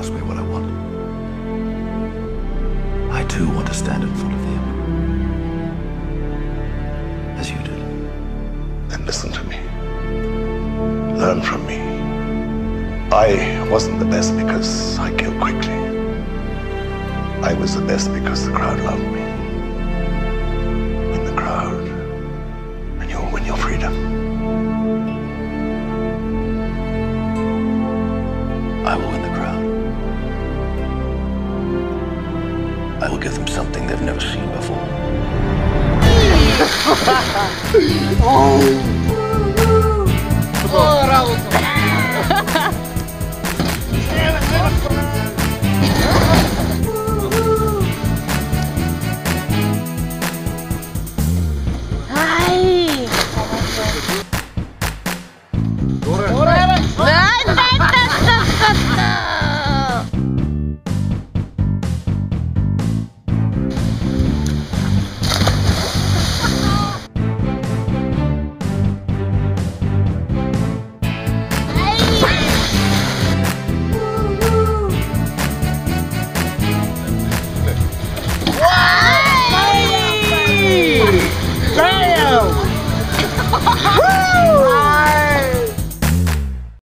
ask me what I want. I too want to stand in front of them, as you did. Then listen to me. Learn from me. I wasn't the best because I killed quickly. I was the best because the crowd loved me. Win the crowd, and you'll win your freedom. I will win the crowd. I will give them something they've never seen before. Oh, bravo!